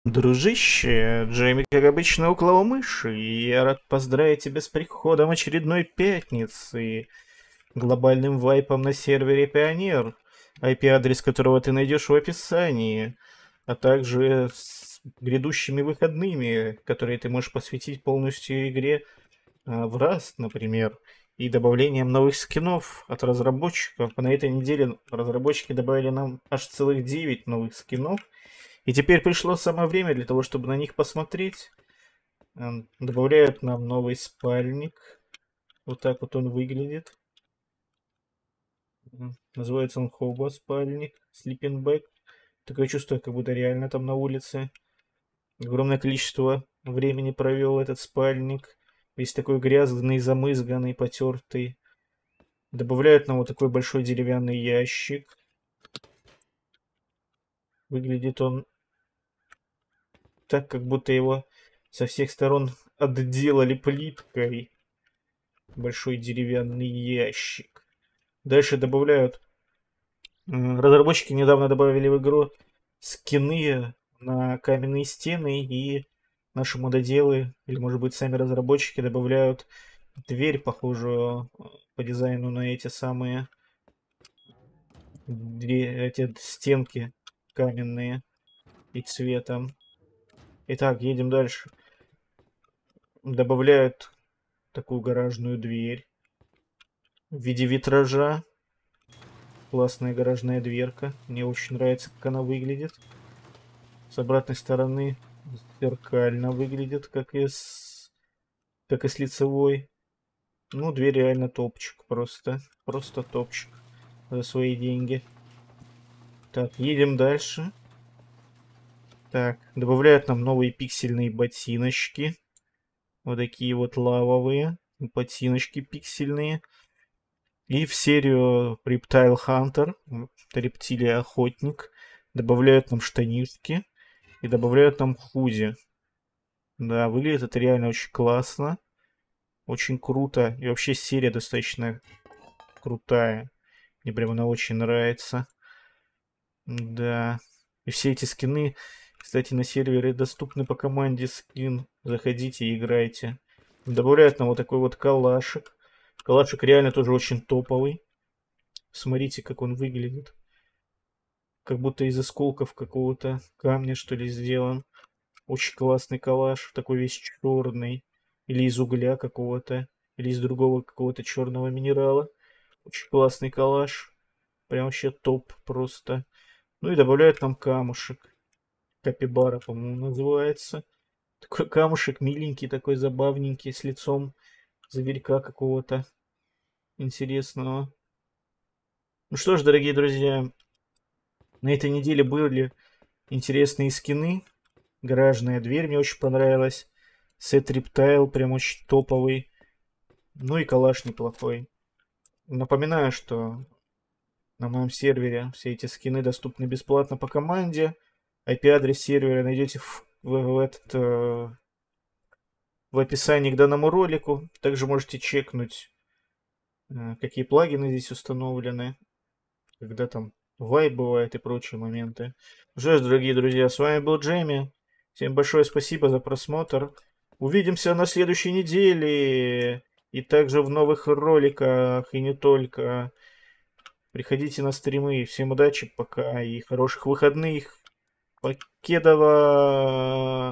Дружище, Джейми, как обычно, около мыши, и я рад поздравить тебя с приходом очередной пятницы и глобальным вайпом на сервере Пионер, IP-адрес которого ты найдешь в описании, а также с грядущими выходными, которые ты можешь посвятить полностью игре в Rust, например, и добавлением новых скинов от разработчиков. На этой неделе разработчики добавили нам аж целых 9 новых скинов, и теперь пришло самое время для того, чтобы на них посмотреть. Добавляют нам новый спальник. Вот так вот он выглядит. Называется он Хоба спальник. Sleeping Bag. Такое чувство, как будто реально там на улице. Огромное количество времени провел этот спальник. Весь такой грязный, замызганный, потертый. Добавляют нам вот такой большой деревянный ящик. Выглядит он так, как будто его со всех сторон отделали плиткой. Большой деревянный ящик. Дальше добавляют. Разработчики недавно добавили в игру скины на каменные стены, и наши мододелы, или может быть сами разработчики, добавляют дверь, похожую по дизайну на эти самые эти стенки каменные и цветом. Итак, едем дальше. Добавляют такую гаражную дверь в виде витража. Классная гаражная дверка. Мне очень нравится, как она выглядит. С обратной стороны зеркально выглядит, как и с лицевой. Ну, дверь реально топчик просто. Просто топчик за свои деньги. Так, едем дальше. Так, добавляют нам новые пиксельные ботиночки. Вот такие вот лавовые ботиночки пиксельные. И в серию Reptile Hunter, рептилия охотник, добавляют нам штанишки и добавляют нам худи. Да, выглядит это реально очень классно, очень круто. И вообще серия достаточно крутая. Мне прям она очень нравится. Да. И все эти скины, кстати, на сервере доступны по команде скин. Заходите и играйте. Добавляют нам вот такой вот калашик. Калашик реально тоже очень топовый. Смотрите, как он выглядит. Как будто из осколков какого-то камня, что ли, сделан. Очень классный калаш. Такой весь черный. Или из угля какого-то. Или из другого какого-то черного минерала. Очень классный калаш. Прям вообще топ просто. Ну и добавляют нам камушек. Капибара, по-моему, называется. Такой камушек миленький, такой забавненький, с лицом зверька какого-то интересного. Ну что ж, дорогие друзья, на этой неделе были интересные скины. Гаражная дверь мне очень понравилась. Сет Рептайл прям очень топовый. Ну и калаш неплохой. Напоминаю, что на моем сервере все эти скины доступны бесплатно по команде. IP-адрес сервера найдете в описании к данному ролику. Также можете чекнуть, какие плагины здесь установлены, когда там вайп бывает и прочие моменты. Ну что ж, дорогие друзья, с вами был Джейми. Всем большое спасибо за просмотр. Увидимся на следующей неделе. И также в новых роликах, и не только. Приходите на стримы. Всем удачи, пока и хороших выходных. Покедова!